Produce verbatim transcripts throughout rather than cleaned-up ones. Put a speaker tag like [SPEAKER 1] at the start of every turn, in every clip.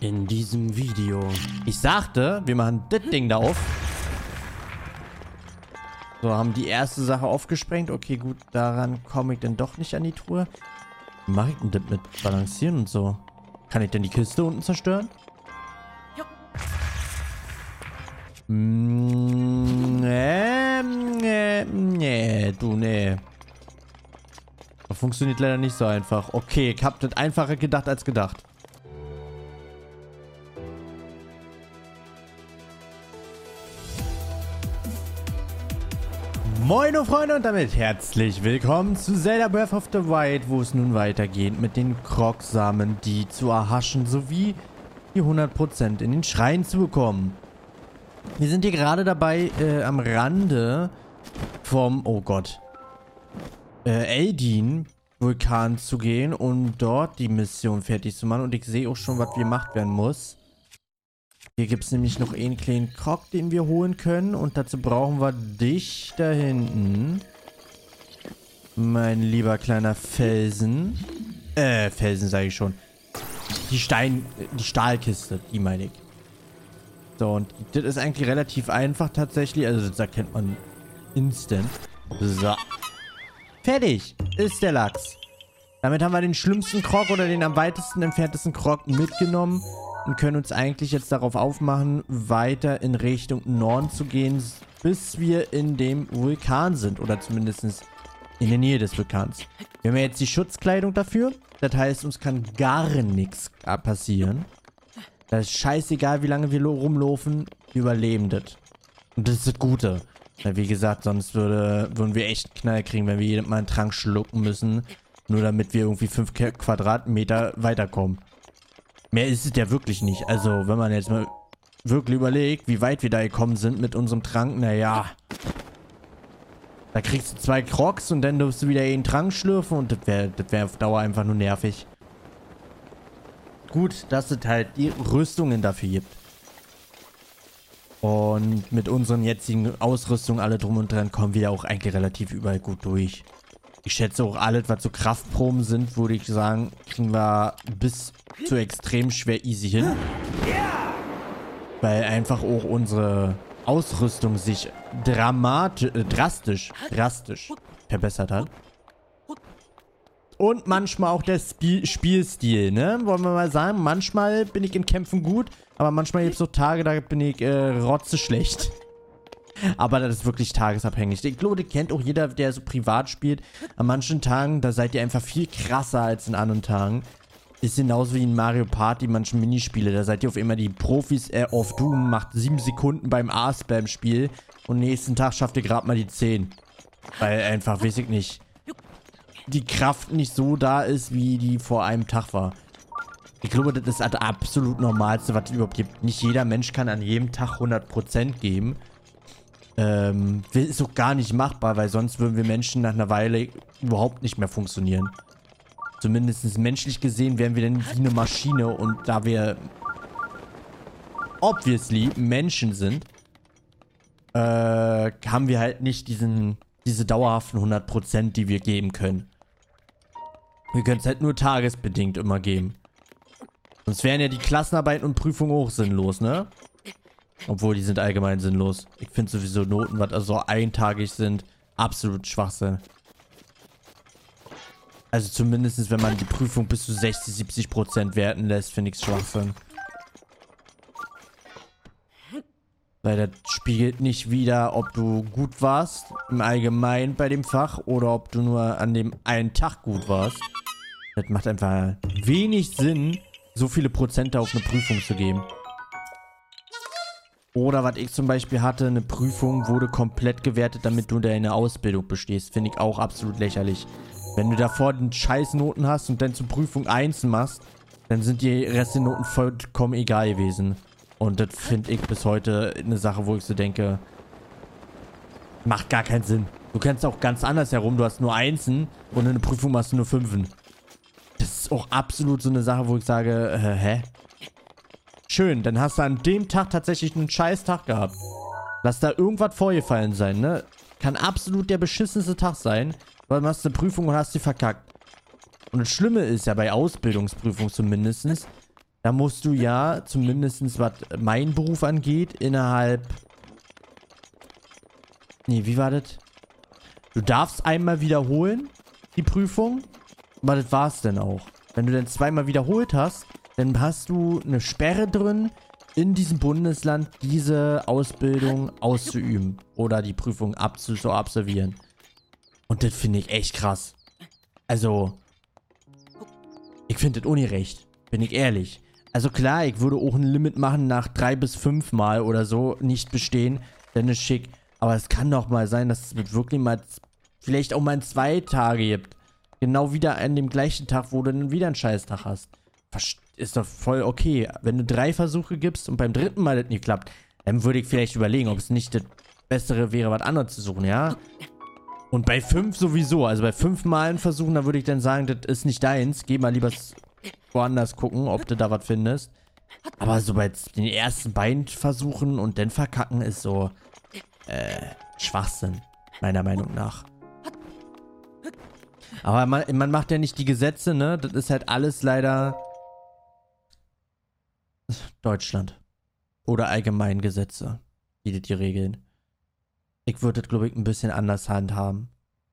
[SPEAKER 1] In diesem Video. Ich sagte, wir machen das Ding da auf. So, haben die erste Sache aufgesprengt. Okay, gut, daran komme ich dann doch nicht an die Truhe. Wie mache ich denn das mit Balancieren und so? Kann ich denn die Kiste unten zerstören? Mm, nee, nee, nee, du, nee. Das funktioniert leider nicht so einfach. Okay, ich hab das einfacher gedacht als gedacht. Moin Freunde und damit herzlich willkommen zu Zelda Breath of the Wild, wo es nun weitergeht mit den Krog-Samen, die zu erhaschen, sowie die hundert Prozent in den Schrein zu bekommen. Wir sind hier gerade dabei, äh, am Rande vom, oh Gott, äh, Eldin-Vulkan zu gehen und dort die Mission fertig zu machen. Und ich sehe auch schon, was gemacht werden muss. Hier gibt es nämlich noch einen kleinen Krog, den wir holen können. Und dazu brauchen wir dich da hinten. Mein lieber kleiner Felsen. Äh, Felsen sage ich schon. Die Stein... Die Stahlkiste, die meine ich. So, und das ist eigentlich relativ einfach tatsächlich. Also das erkennt man instant. So. Fertig ist der Lachs. Damit haben wir den schlimmsten Krog oder den am weitesten entferntesten Krog mitgenommen. Und können uns eigentlich jetzt darauf aufmachen, weiter in Richtung Norden zu gehen, bis wir in dem Vulkan sind. Oder zumindest in der Nähe des Vulkans. Wir haben ja jetzt die Schutzkleidung dafür. Das heißt, uns kann gar nichts passieren. Das ist scheißegal, wie lange wir rumlaufen. Wir überleben das. Und das ist das Gute. Weil wie gesagt, sonst würde, würden wir echt einen Knall kriegen, wenn wir jedes Mal einen Trank schlucken müssen. Nur damit wir irgendwie fünf Quadratmeter weiterkommen. Mehr ist es ja wirklich nicht. Also, wenn man jetzt mal wirklich überlegt, wie weit wir da gekommen sind mit unserem Trank, naja. Da kriegst du zwei Crocs und dann darfst du wieder einen Trank schlürfen und das wäre das wär auf Dauer einfach nur nervig. Gut, dass es halt die Rüstungen dafür gibt. Und mit unseren jetzigen Ausrüstungen, alle drum und dran, kommen wir auch eigentlich relativ überall gut durch. Ich schätze auch alles, was so Kraftproben sind, würde ich sagen, kriegen wir bis zu extrem schwer easy hin. Weil einfach auch unsere Ausrüstung sich dramatisch, äh, drastisch, drastisch verbessert hat. Und manchmal auch der Sp- Spielstil, ne? Wollen wir mal sagen, manchmal bin ich in Kämpfen gut, aber manchmal gibt es so Tage, da bin ich äh, rotzeschlecht. Aber das ist wirklich tagesabhängig. Ich glaube, das kennt auch jeder, der so privat spielt. An manchen Tagen, da seid ihr einfach viel krasser als in anderen Tagen. Ist genauso wie in Mario Party, manche Minispiele. Da seid ihr auf immer die Profis äh, auf Doom, macht sieben Sekunden beim A-Spam-Spiel und nächsten Tag schafft ihr gerade mal die zehn. Weil einfach, weiß ich nicht, die Kraft nicht so da ist, wie die vor einem Tag war. Ich glaube, das ist das absolut Normalste, was es überhaupt gibt. Nicht jeder Mensch kann an jedem Tag hundert Prozent geben. Ähm, ist auch gar nicht machbar, weil sonst würden wir Menschen nach einer Weile überhaupt nicht mehr funktionieren. Zumindest menschlich gesehen wären wir dann wie eine Maschine und da wir obviously Menschen sind, äh, haben wir halt nicht diesen, diese dauerhaften hundert Prozent, die wir geben können. Wir können es halt nur tagesbedingt immer geben. Sonst wären ja die Klassenarbeiten und Prüfungen auch sinnlos, ne? Obwohl, die sind allgemein sinnlos. Ich finde sowieso Noten, was also eintagig sind, absolut Schwachsinn. Also zumindest, wenn man die Prüfung bis zu sechzig, siebzig Prozent werten lässt, finde ich es Schwachsinn. Weil das spiegelt nicht wider, ob du gut warst, im Allgemeinen bei dem Fach, oder ob du nur an dem einen Tag gut warst. Das macht einfach wenig Sinn, so viele Prozente auf eine Prüfung zu geben. Oder was ich zum Beispiel hatte, eine Prüfung wurde komplett gewertet, damit du deine Ausbildung bestehst. Finde ich auch absolut lächerlich. Wenn du davor den Scheißnoten hast und dann zur Prüfung eins machst, dann sind die restlichen Noten vollkommen egal gewesen. Und das finde ich bis heute eine Sache, wo ich so denke, macht gar keinen Sinn. Du kannst auch ganz anders herum, du hast nur Einsen und in einer Prüfung machst du nur Fünfen. Das ist auch absolut so eine Sache, wo ich sage, äh, hä? Schön, dann hast du an dem Tag tatsächlich einen scheiß Tag gehabt. Lass da irgendwas vorgefallen sein, ne? Kann absolut der beschissenste Tag sein, weil du machst eine Prüfung und hast sie verkackt. Und das Schlimme ist ja bei Ausbildungsprüfungen zumindest, Da musst du ja, zumindest was meinen Beruf angeht, innerhalb... Nee, wie war das? Du darfst einmal wiederholen, die Prüfung, aber das war's dann auch. Wenn du dann zweimal wiederholt hast, dann hast du eine Sperre drin, in diesem Bundesland diese Ausbildung auszuüben oder die Prüfung abzu so absolvieren. Und das finde ich echt krass. Also, ich finde das ungerecht, bin ich ehrlich. Also klar, ich würde auch ein Limit machen nach drei bis fünf Mal oder so, nicht bestehen, dann ist schick. Aber es kann doch mal sein, dass es wirklich mal, vielleicht auch mal zwei Tage gibt. Genau wieder an dem gleichen Tag, wo du dann wieder einen Scheißtag hast. Ist doch voll okay. Wenn du drei Versuche gibst und beim dritten Mal das nicht klappt, dann würde ich vielleicht überlegen, ob es nicht das Bessere wäre, was anderes zu suchen, ja? Und bei fünf sowieso. Also bei fünf Malen versuchen, da würde ich dann sagen, das ist nicht deins. Geh mal lieber woanders gucken, ob du da was findest. Aber so bei den ersten beiden Versuchen und dann verkacken ist so äh, Schwachsinn, meiner Meinung nach. Aber man, man macht ja nicht die Gesetze, ne? Das ist halt alles leider Deutschland. Oder allgemein Gesetze, die das die regeln. Ich würde das, glaube ich, ein bisschen anders handhaben.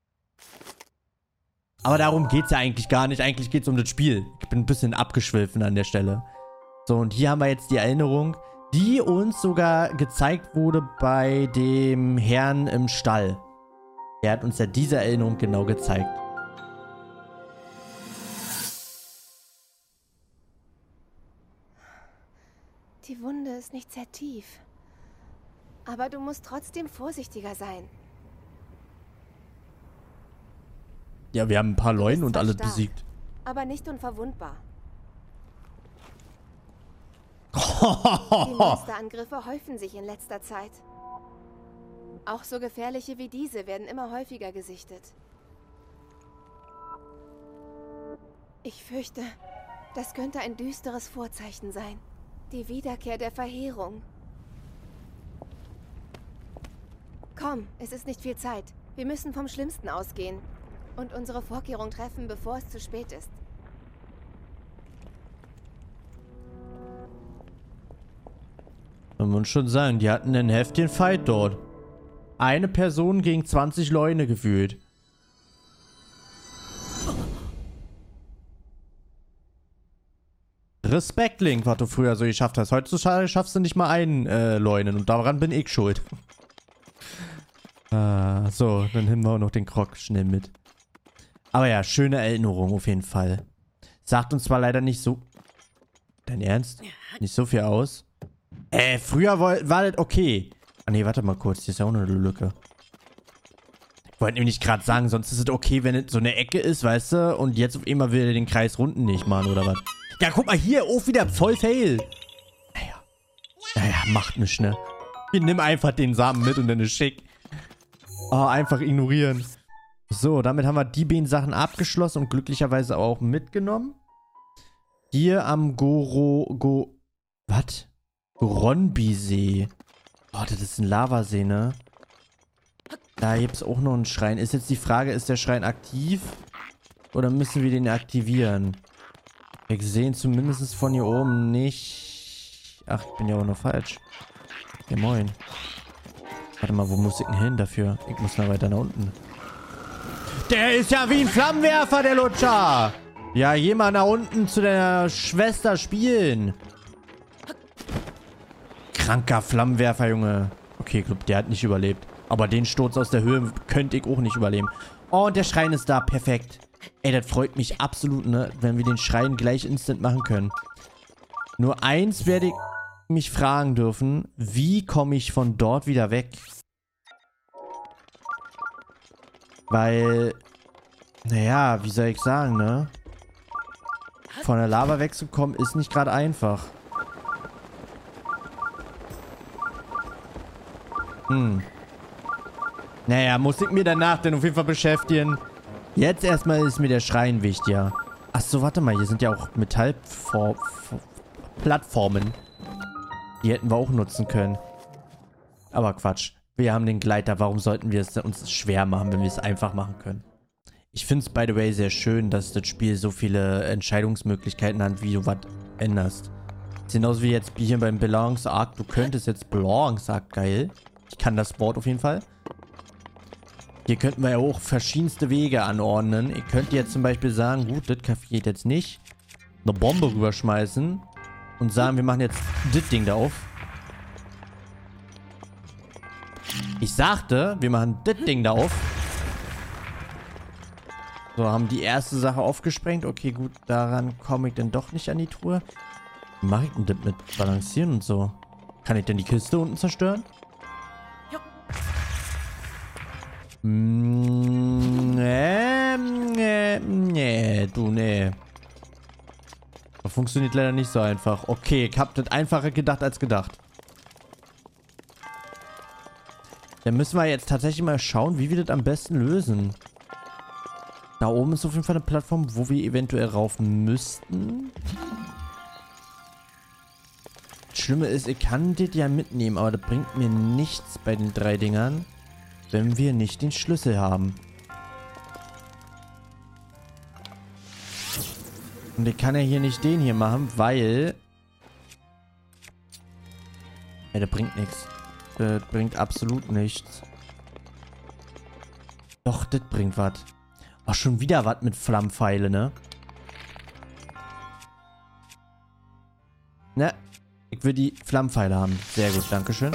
[SPEAKER 1] Aber darum geht es ja eigentlich gar nicht. Eigentlich geht es um das Spiel. Ich bin ein bisschen abgeschwiffen an der Stelle. So, und hier haben wir jetzt die Erinnerung, die uns sogar gezeigt wurde bei dem Herrn im Stall. Er hat uns ja diese Erinnerung genau gezeigt.
[SPEAKER 2] Die Wunde ist nicht sehr tief. Aber du musst trotzdem vorsichtiger sein.
[SPEAKER 1] Ja, wir haben ein paar Leuen und
[SPEAKER 2] zwar
[SPEAKER 1] alle
[SPEAKER 2] stark,
[SPEAKER 1] besiegt.
[SPEAKER 2] aber nicht unverwundbar. Die Monsterangriffe häufen sich in letzter Zeit. Auch so gefährliche wie diese werden immer häufiger gesichtet. Ich fürchte, das könnte ein düsteres Vorzeichen sein. Die Wiederkehr der Verheerung. Komm, es ist nicht viel Zeit. Wir müssen vom Schlimmsten ausgehen und unsere Vorkehrung treffen, bevor es zu spät ist.
[SPEAKER 1] Man muss schon sagen, die hatten einen heftigen Fight dort. Eine Person gegen zwanzig Leute gefühlt. Respekt, Link, was du früher so geschafft hast. Heutzutage schaffst du nicht mal einen äh, Leunen und daran bin ich schuld. ah, so, dann nehmen wir auch noch den Krog schnell mit. Aber ja, schöne Erinnerung auf jeden Fall. Sagt uns zwar leider nicht so... Dein Ernst? Nicht so viel aus? Äh, früher war, war das okay. Ah ne, warte mal kurz, hier ist ja auch noch eine Lücke. Ich wollte nämlich gerade sagen, sonst ist es okay, wenn es so eine Ecke ist, weißt du? Und jetzt auf einmal will er den Kreis runden nicht machen, oder was? Ja, guck mal hier, auch wieder voll fail. Naja. Naja, macht nichts, ne? Wir nehmen einfach den Samen mit und dann ist schick. Oh, einfach ignorieren. So, damit haben wir die beiden Sachen abgeschlossen und glücklicherweise auch mitgenommen. Hier am Goro... Go... Was? Goronbi-See. Oh, das ist ein Lavasee, ne? Da gibt es auch noch einen Schrein. Ist jetzt die Frage, ist der Schrein aktiv? Oder müssen wir den aktivieren? Wir sehen zumindest von hier oben nicht... Ach, ich bin ja auch noch falsch. Ja, moin. Warte mal, wo muss ich denn hin dafür? Ich muss mal weiter nach unten. Der ist ja wie ein Flammenwerfer, der Lutscher! Ja, geh mal nach unten zu der Schwester spielen. Kranker Flammenwerfer, Junge. Okay, ich glaube, der hat nicht überlebt. Aber den Sturz aus der Höhe könnte ich auch nicht überleben. Oh, und der Schrein ist da. Perfekt. Ey, das freut mich absolut, ne? Wenn wir den Schrein gleich instant machen können. Nur eins werde ich mich fragen dürfen. Wie komme ich von dort wieder weg? Weil... Naja, wie soll ich sagen, ne? Von der Lava wegzukommen ist nicht gerade einfach. Hm. Naja, muss ich mir danach dann auf jeden Fall beschäftigen. Jetzt erstmal ist mir der Schrein wichtiger. Achso, warte mal, hier sind ja auch Metallplattformen. Die hätten wir auch nutzen können. Aber Quatsch. Wir haben den Gleiter. Warum sollten wir es uns schwer machen, wenn wir es einfach machen können? Ich finde es, by the way, sehr schön, dass das Spiel so viele Entscheidungsmöglichkeiten hat, wie du was änderst. Sieht aus wie jetzt hier beim Balance Arc. Du könntest jetzt Balance Arc, geil. Ich kann das Wort auf jeden Fall. Hier könnten wir ja auch verschiedenste Wege anordnen. Ihr könnt jetzt zum Beispiel sagen, gut, das Café geht jetzt nicht. Eine Bombe rüberschmeißen. Und sagen, wir machen jetzt das Ding da auf. Ich sagte, wir machen das Ding da auf. So, haben die erste Sache aufgesprengt. Okay, gut, daran komme ich denn doch nicht an die Truhe. Wie mache ich denn das mit Balancieren und so? Kann ich denn die Kiste unten zerstören? Mm, nee, nee, nee, du, nee. Das funktioniert leider nicht so einfach. Okay, ich hab das einfacher gedacht als gedacht. Dann müssen wir jetzt tatsächlich mal schauen, wie wir das am besten lösen. Da oben ist auf jeden Fall eine Plattform, wo wir eventuell rauf müssten. Das Schlimme ist, ich kann das ja mitnehmen, aber das bringt mir nichts bei den drei Dingern, wenn wir nicht den Schlüssel haben. Und ich kann ja hier nicht den hier machen, weil... Ja, das bringt nichts. Das bringt absolut nichts. Doch, das bringt was. Ach, schon wieder was mit Flammpfeile, ne? Ne, ich will die Flammpfeile haben. Sehr gut, dankeschön.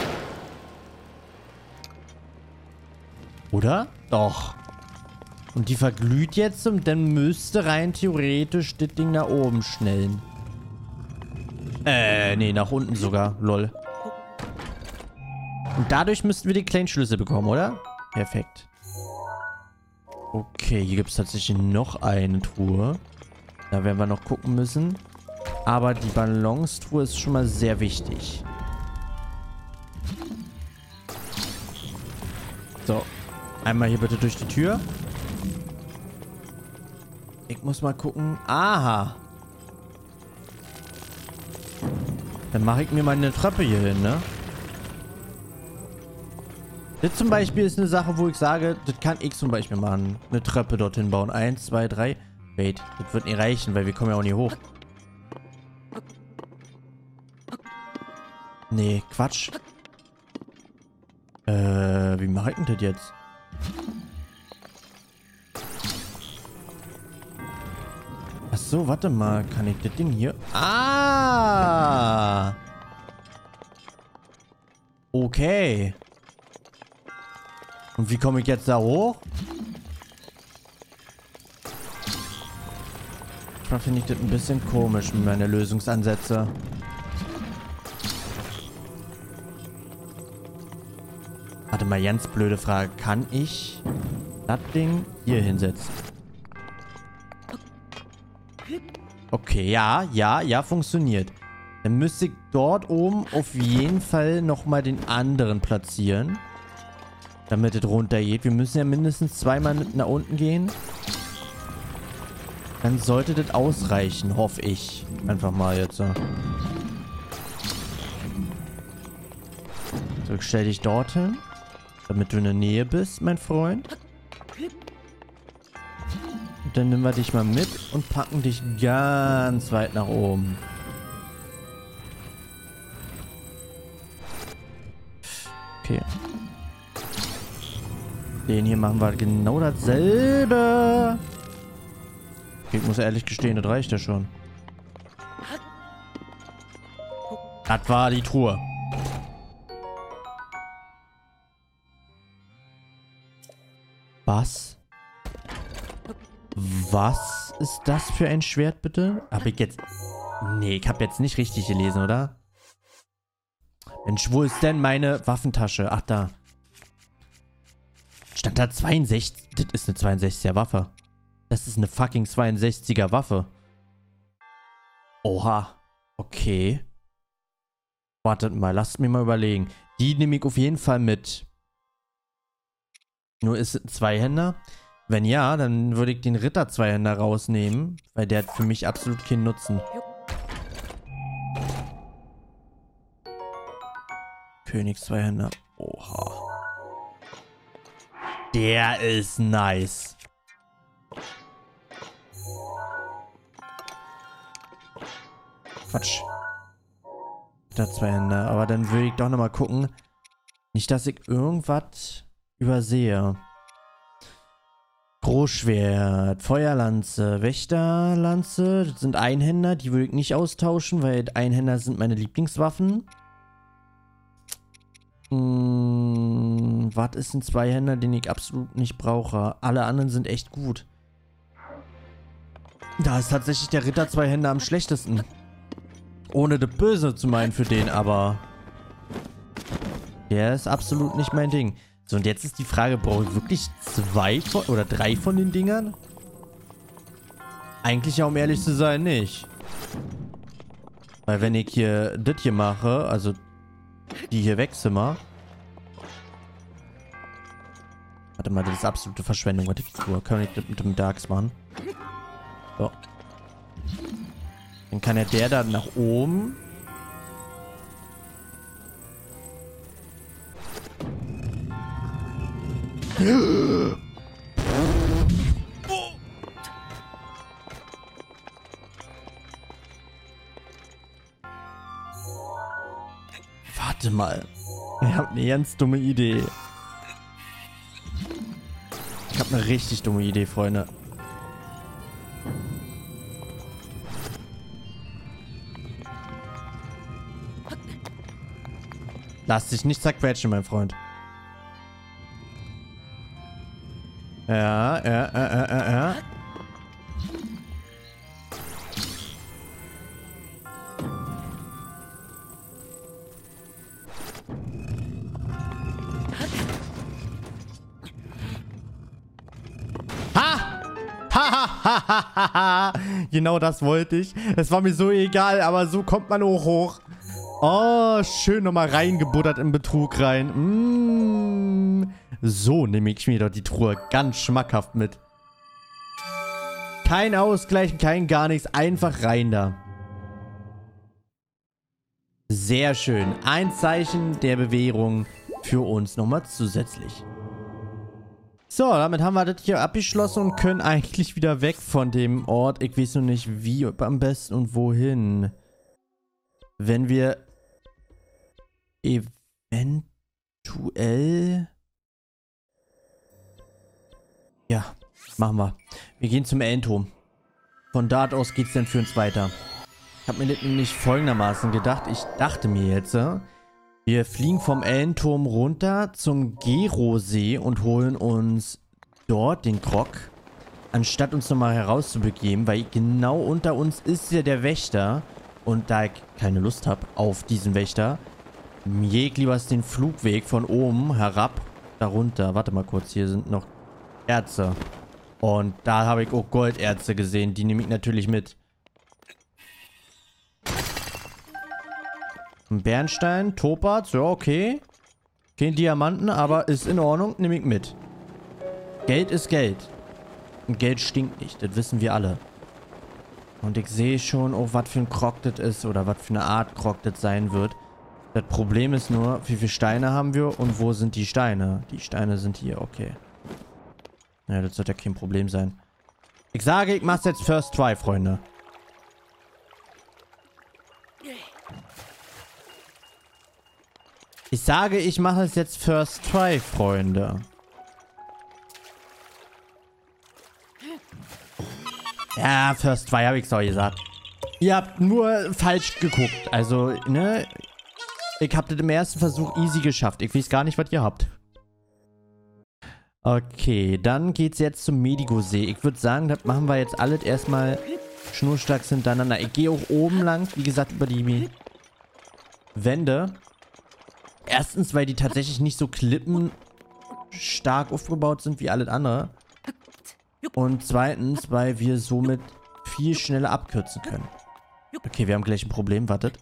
[SPEAKER 1] Oder? Doch. Und die verglüht jetzt und dann müsste rein theoretisch das Ding nach oben schnellen. Äh, nee, nach unten sogar. Lol. Und dadurch müssten wir die kleinen Schlüssel bekommen, oder? Perfekt. Okay, hier gibt es tatsächlich noch eine Truhe. Da werden wir noch gucken müssen. Aber die Balance-Truhe ist schon mal sehr wichtig. So. Einmal hier bitte durch die Tür. Ich muss mal gucken. Aha. Dann mache ich mir mal eine Treppe hier hin, ne? Das zum Beispiel ist eine Sache, wo ich sage, das kann ich zum Beispiel machen. Eine Treppe dorthin bauen. Eins, zwei, drei. Wait, das wird nicht reichen, weil wir kommen ja auch nicht hoch. Nee, Quatsch. Äh, wie mache ich denn das jetzt? Ach so, warte mal. Kann ich das Ding hier... Ah! Okay. Und wie komme ich jetzt da hoch? Manchmal finde ich das ein bisschen komisch mit meinen Lösungsansätze. Warte mal, ganz blöde Frage. Kann ich das Ding hier hinsetzen? Okay, ja, ja, ja, funktioniert. Dann müsste ich dort oben auf jeden Fall nochmal den anderen platzieren. Damit es runtergeht. Wir müssen ja mindestens zweimal nach unten gehen. Dann sollte das ausreichen, hoffe ich. Einfach mal jetzt. So, ich stell dich dorthin. Damit du in der Nähe bist, mein Freund. Und dann nehmen wir dich mal mit und packen dich ganz weit nach oben. Okay. Den hier machen wir genau dasselbe. Okay, ich muss ehrlich gestehen, das reicht ja schon. Das war die Truhe. Was? Was ist das für ein Schwert, bitte? Hab ich jetzt... Nee, ich hab jetzt nicht richtig gelesen, oder? Mensch, wo ist denn meine Waffentasche? Ach, da. Stand da zweiundsechzig? Das ist eine zweiundsechziger Waffe. Das ist eine fucking zweiundsechziger Waffe. Oha. Okay. Wartet mal, lasst mich mal überlegen. Die nehme ich auf jeden Fall mit. Nur ist es ein Zweihänder? Wenn ja, dann würde ich den Ritter-Zweihänder rausnehmen. Weil der hat für mich absolut keinen Nutzen. Königs-Zweihänder. Oha. Der ist nice. Quatsch. Ritter zwei Hände. Aber dann würde ich doch nochmal gucken. Nicht, dass ich irgendwas übersehe. Großschwert, Feuerlanze, Wächterlanze. Das sind Einhänder. Die würde ich nicht austauschen, weil Einhänder sind meine Lieblingswaffen. Hm, was ist ein Zweihänder, den ich absolut nicht brauche? Alle anderen sind echt gut. Da ist tatsächlich der Ritter zwei Hände am schlechtesten. Ohne das Böse zu meinen für den, aber der ist absolut nicht mein Ding. So, und jetzt ist die Frage, brauche ich wirklich zwei von, oder drei von den Dingern? Eigentlich, ja, um ehrlich zu sein, nicht. Weil wenn ich hier das hier mache, also die hier wegzimmer. Warte mal, das ist absolute Verschwendung, was ich tue. Kann ich das mit dem Darks machen? So. Dann kann ja der da nach oben. Warte mal. Ich habe eine ganz dumme Idee. Ich habe eine richtig dumme Idee, Freunde. Lass dich nicht zerquetschen, mein Freund. Ja, ja, ja, ja, ja. Genau das wollte ich. Es war mir so egal, aber so kommt man auch hoch. Oh, schön nochmal reingebuttert in Betrug rein. Mm. So nehme ich mir doch die Truhe ganz schmackhaft mit. Kein Ausgleichen, kein gar nichts. Einfach rein da. Sehr schön. Ein Zeichen der Bewährung für uns nochmal zusätzlich. So, damit haben wir das hier abgeschlossen und können eigentlich wieder weg von dem Ort. Ich weiß noch nicht, wie am besten und wohin. Wenn wir eventuell... Ja, machen wir. Wir gehen zum Ellenturm. Von dort aus geht's dann für uns weiter. Ich habe mir das nämlich folgendermaßen gedacht. Ich dachte mir jetzt... Wir fliegen vom Ellenturm runter zum Gero-See und holen uns dort den Grog, anstatt uns nochmal herauszubegeben, weil genau unter uns ist ja der Wächter. Und da ich keine Lust habe auf diesen Wächter, jag lieber den Flugweg von oben herab, darunter. Warte mal kurz, hier sind noch Erze. Und da habe ich auch Golderze gesehen, die nehme ich natürlich mit. Ein Bernstein, Topaz, ja, okay. Kein Diamanten, aber ist in Ordnung, nehme ich mit. Geld ist Geld. Und Geld stinkt nicht, das wissen wir alle. Und ich sehe schon, oh, was für ein Krog das ist oder was für eine Art Krog das sein wird. Das Problem ist nur, wie viele Steine haben wir und wo sind die Steine? Die Steine sind hier, okay. Ja, das wird ja kein Problem sein. Ich sage, ich mach's jetzt First Try, Freunde. Ich sage, ich mache es jetzt First Try, Freunde. Ja, First Try, habe ich es auch gesagt. Ihr habt nur falsch geguckt. Also, ne? Ich habe das im ersten Versuch easy geschafft. Ich weiß gar nicht, was ihr habt. Okay, dann geht's jetzt zum Medigo-See. Ich würde sagen, das machen wir jetzt alles erstmal schnurstracks hintereinander. Ich gehe auch oben lang, wie gesagt, über die Wände. Erstens, weil die tatsächlich nicht so klippenstark aufgebaut sind wie alles andere. Und zweitens, weil wir somit viel schneller abkürzen können. Okay, wir haben gleich ein Problem. Wartet.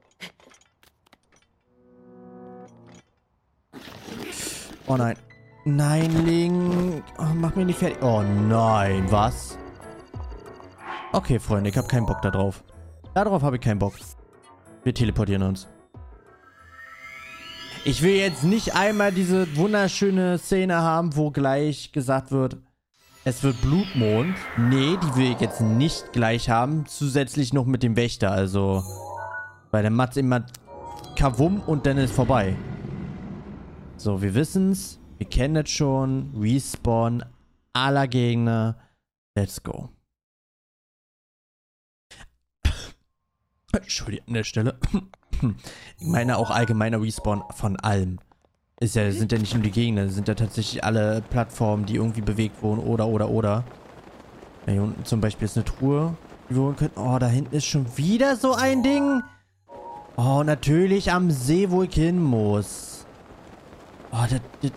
[SPEAKER 1] Oh nein. Nein, Link. Oh, mach mich nicht fertig. Oh nein, was? Okay, Freunde, ich habe keinen Bock da drauf. Darauf habe ich keinen Bock. Wir teleportieren uns. Ich will jetzt nicht einmal diese wunderschöne Szene haben, wo gleich gesagt wird, es wird Blutmond. Nee, die will ich jetzt nicht gleich haben. Zusätzlich noch mit dem Wächter, also. Weil der Mats immer Kavum und dann ist vorbei. So, wir wissen's. Wir kennen das schon. Respawn aller Gegner. Let's go. Entschuldigung, an der Stelle. Ich meine auch allgemeiner Respawn von allem. Ist ja, sind ja nicht nur die Gegner, sind ja tatsächlich alle Plattformen, die irgendwie bewegt wurden, oder, oder, oder. Ja, hier unten zum Beispiel ist eine Truhe, die wir holen können. Oh, da hinten ist schon wieder so ein Ding. Oh, natürlich am See, wo ich hin muss. Oh, das, das...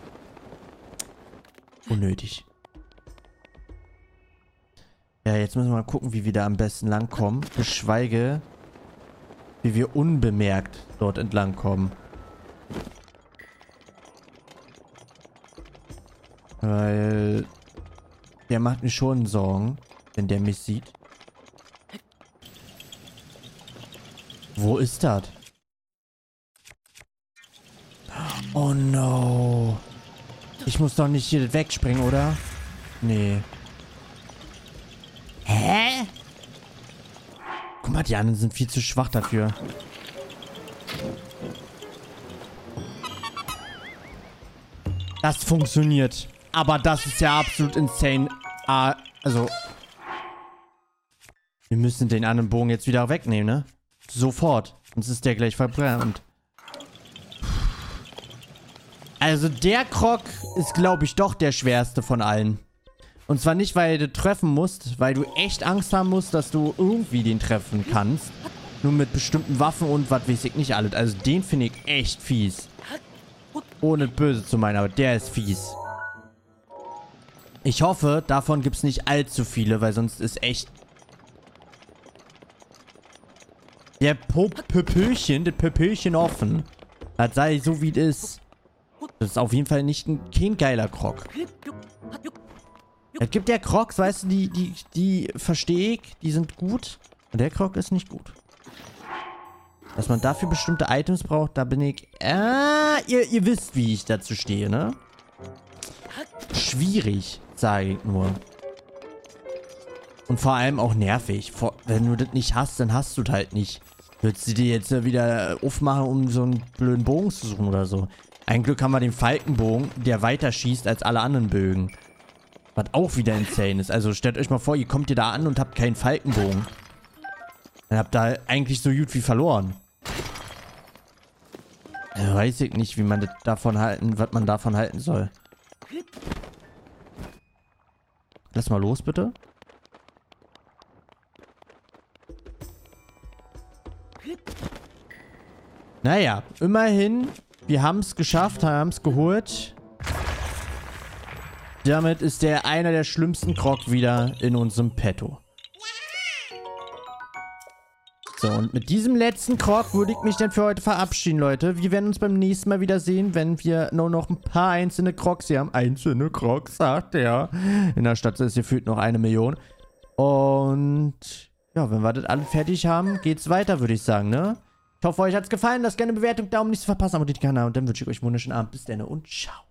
[SPEAKER 1] Unnötig. Ja, jetzt müssen wir mal gucken, wie wir da am besten langkommen. Geschweige, wie wir unbemerkt dort entlang kommen. Weil der macht mir schon Sorgen, wenn der mich sieht. Wo ist das? Oh no. Ich muss doch nicht hier wegspringen, oder? Nee. Hä? Guck mal, die anderen sind viel zu schwach dafür. Das funktioniert. Aber das ist ja absolut insane. Ah, also. Wir müssen den anderen Bogen jetzt wieder wegnehmen, ne? Sofort. Sonst ist der gleich verbrannt. Also der Krog ist, glaube ich, doch der schwerste von allen. Und zwar nicht, weil du treffen musst, weil du echt Angst haben musst, dass du irgendwie den treffen kannst. Nur mit bestimmten Waffen und was weiß ich nicht alles. Also den finde ich echt fies. Ohne böse zu meinen, aber der ist fies. Ich hoffe, davon gibt es nicht allzu viele, weil sonst ist echt... Der Pöpöchen, das Pöpöchen offen. Das sei so, wie es ist. Das ist auf jeden Fall nicht ein, kein geiler Krog. Es gibt ja Krogs, weißt du, die, die, die verstehe ich, die sind gut. Und der Krog ist nicht gut. Dass man dafür bestimmte Items braucht, da bin ich... Ah, ihr, ihr wisst, wie ich dazu stehe, ne? Schwierig, sage ich nur. Und vor allem auch nervig. Vor, wenn du das nicht hast, dann hast du das halt nicht. Würdest du dir jetzt wieder aufmachen, um so einen blöden Bogen zu suchen oder so. Ein Glück haben wir den Falkenbogen, der weiter schießt als alle anderen Bögen. Was auch wieder insane ist. Also stellt euch mal vor, ihr kommt hier da an und habt keinen Falkenbogen. Dann habt ihr eigentlich so gut wie verloren. Ja, weiß ich nicht, wie man das davon halten, was man davon halten soll. Lass mal los, bitte. Naja, immerhin, wir haben es geschafft, haben es geholt. Damit ist der einer der schlimmsten Krog wieder in unserem Petto. So, und mit diesem letzten Krog würde ich mich dann für heute verabschieden, Leute. Wir werden uns beim nächsten Mal wieder sehen, wenn wir nur noch ein paar einzelne Krogs hier haben. Einzelne Krogs, sagt er. In der Stadt ist gefühlt noch eine Million. Und ja, wenn wir das alle fertig haben, geht's weiter, würde ich sagen, ne? Ich hoffe, euch hat's gefallen. Lasst gerne eine Bewertung, Daumen nicht zu verpassen, abonniert den Kanal und dann wünsche ich euch einen wunderschönen Abend. Bis dann und ciao.